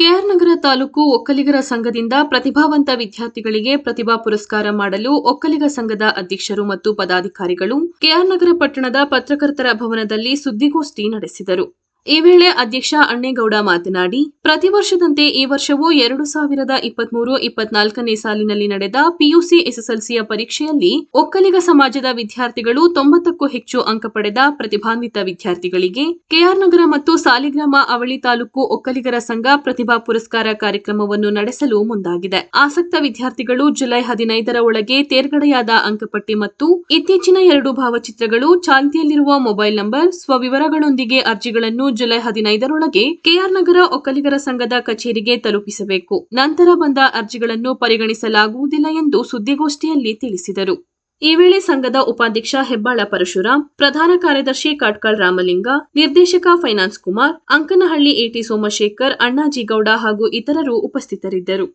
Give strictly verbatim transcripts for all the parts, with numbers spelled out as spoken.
K R ನಗರ ತಾಲೂಕು ಒಕ್ಕಲಿಗರ ಸಂಘದಿಂದ ಪ್ರತಿಭಾವಂತ ವಿದ್ಯಾರ್ಥಿಗಳಿಗೆ ಪ್ರತಿಭಾ ಪುರಸ್ಕಾರ ಮಾಡಲು ಒಕ್ಕಲಿಗ ಸಂಘದ ಅಧ್ಯಕ್ಷರು ಮತ್ತು ಪದಾಧಿಕಾರಿಗಳು ಕೆಆರ್ ನಗರ ಪಟ್ಟಣದ ಪತ್ರಕರ್ತರ ಭವನದಲ್ಲಿ ಸುದ್ದಿಗೋಷ್ಠಿ ನಡೆಸಿದರು. ಈ ವೇಳೆ ಅಧ್ಯಕ್ಷ ಅಣ್ಣೇಗೌಡ ಮಾತನಾಡಿ, ಪ್ರತಿ ವರ್ಷದಂತೆ ಈ ವರ್ಷವೂ ಎರಡು ಸಾವಿರದ ಇಪ್ಪತ್ಮೂರು ಇಪ್ಪತ್ನಾಲ್ಕನೇ ಸಾಲಿನಲ್ಲಿ ನಡೆದ ಪಿಯುಸಿ ಎಸ್ಎಸ್ಎಲ್ಸಿಯ ಪರೀಕ್ಷೆಯಲ್ಲಿ ಒಕ್ಕಲಿಗ ಸಮಾಜದ ವಿದ್ಯಾರ್ಥಿಗಳು ತೊಂಬತ್ತಕ್ಕೂ ಹೆಚ್ಚು ಅಂಕ ಪಡೆದ ಪ್ರತಿಭಾನ್ವಿತ ವಿದ್ಯಾರ್ಥಿಗಳಿಗೆ ಕೆಆರ್ ನಗರ ಮತ್ತು ಸಾಲಿಗ್ರಾಮ ಅವಳಿ ತಾಲೂಕು ಒಕ್ಕಲಿಗರ ಸಂಘ ಪ್ರತಿಭಾ ಪುರಸ್ಕಾರ ಕಾರ್ಯಕ್ರಮವನ್ನು ನಡೆಸಲು ಮುಂದಾಗಿದೆ. ಆಸಕ್ತ ವಿದ್ಯಾರ್ಥಿಗಳು ಜುಲೈ ಹದಿನೈದರ ಒಳಗೆ ತೇರ್ಗಡೆಯಾದ ಅಂಕಪಟ್ಟಿ ಮತ್ತು ಇತ್ತೀಚಿನ ಎರಡು ಭಾವಚಿತ್ರಗಳು, ಚಾಲ್ತಿಯಲ್ಲಿರುವ ಮೊಬೈಲ್ ನಂಬರ್, ಸ್ವವಿವರಗಳೊಂದಿಗೆ ಅರ್ಜಿಗಳನ್ನು ಜುಲೈ ಹದಿನೈದರೊಳಗೆ ಕೆಆರ್ ನಗರ ಒಕ್ಕಲಿಗರ ಸಂಘದ ಕಚೇರಿಗೆ ತಲುಪಿಸಬೇಕು. ನಂತರ ಬಂದ ಅರ್ಜಿಗಳನ್ನು ಪರಿಗಣಿಸಲಾಗುವುದಿಲ್ಲ ಎಂದು ಸುದ್ದಿಗೋಷ್ಠಿಯಲ್ಲಿ ತಿಳಿಸಿದರು. ಈ ವೇಳೆ ಸಂಘದ ಉಪಾಧ್ಯಕ್ಷ ಹೆಬ್ಬಾಳ ಪರಶುರಾಮ್, ಪ್ರಧಾನ ಕಾರ್ಯದರ್ಶಿ ಕಾಟ್ಕಳ್ ರಾಮಲಿಂಗ, ನಿರ್ದೇಶಕ ಫೈನಾನ್ಸ್ ಕುಮಾರ್, ಅಂಕನಹಳ್ಳಿ ಎಟಿ ಸೋಮಶೇಖರ್, ಅಣ್ಣಾಜಿಗೌಡ ಹಾಗೂ ಇತರರು ಉಪಸ್ಥಿತರಿದ್ದರು.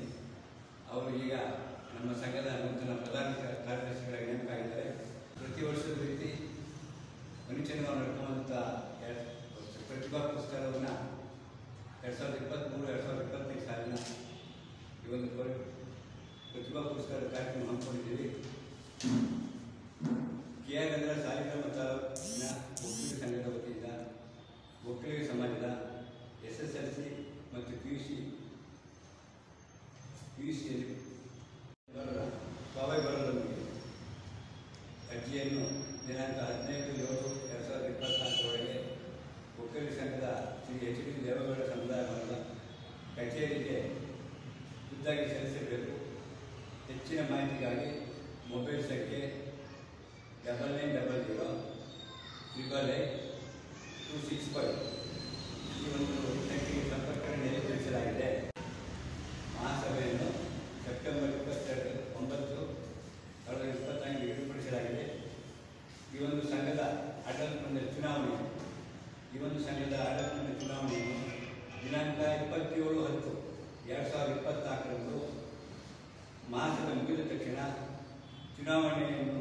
ಪ್ರತಿಭಾ ಪುರಸ್ಕಾರವನ್ನು ಎರಡು ಸಾವಿರದ ಇಪ್ಪತ್ತ್ಮೂರು ಎರಡು ಸಾವಿರದ ಇಪ್ಪತ್ತೈದು ಸಾಲಿನ ಈ ಒಂದು ಪ್ರತಿಭಾ ಪುರಸ್ಕಾರ ಕಾರ್ಯಕ್ರಮ ಹಮ್ಮಿಕೊಂಡಿದ್ದೀವಿ. ಕೆಆರ್ ನಗರ ಸಾಲಿಗ್ರಾಮ ತಾಲೂಕಿನ ಒಕ್ಕಲಿಗ ಸಂಘದ ವತಿಯಿಂದ ಒಕ್ಕಲಿಗ ಸಮಾಜದ ಎಸ್ ಎಸ್ ಎಲ್ ಸಿ ಮತ್ತು P U C P U ಸಿಯಲ್ಲಿ ಸ್ವಾಭಾವಿಕ ಬರಲೊಂದಿಗೆ ಅರ್ಜಿಯನ್ನು ದಿನಾಂಕ ಹದಿನೈದು ಏಳು ಎರಡು ಸಾವಿರದ ಇಪ್ಪತ್ನಾಲ್ಕರೊಳಗೆ ಒಕ್ಕಲಿಗ ಸಂಘದ ಶ್ರೀ ಎಚ್ ಡಿ ದೇವೇಗೌಡ ಸಮುದಾಯ ಭವನದ ಕಚೇರಿಗೆ ಖುದ್ದಾಗಿ ಸಲ್ಲಿಸಬೇಕು. ಹೆಚ್ಚಿನ ಮಾಹಿತಿಗಾಗಿ ಮೊಬೈಲ್ ಸಂಖ್ಯೆ double nine double zero triple eight two six five ಈ ಒಂದು ಸಂಖ್ಯೆಗೆ ಸಂಪರ್ಕವನ್ನು ತಿಳಿಸಲಾಗಿದೆ. ಮಹಾಸಭೆಯನ್ನು ಸೆಪ್ಟೆಂಬರ್ ಇಪ್ಪತ್ತೆರಡು ಒಂಬತ್ತು ಸಾವಿರದ ಇಪ್ಪತ್ನಾಲ್ಕು ನಿಗದಿಪಡಿಸಲಾಗಿದೆ. ಈ ಒಂದು ಸಂಘದ ಆಡಳಿತ ಮಂಡಳಿ ಚುನಾವಣೆ ಈ ಒಂದು ಸಂಘದ ಆಡಳಿತ ಮಂಡಳಿ ಚುನಾವಣೆಯನ್ನು ದಿನಾಂಕ ಇಪ್ಪತ್ತೇಳು ಹತ್ತು ಎರಡು ಸಾವಿರದ ಇಪ್ಪತ್ನಾಲ್ಕರಂದು ಮಹಾಸಭೆ ಮುಗಿದ ತಕ್ಷಣ ಚುನಾವಣೆಯನ್ನು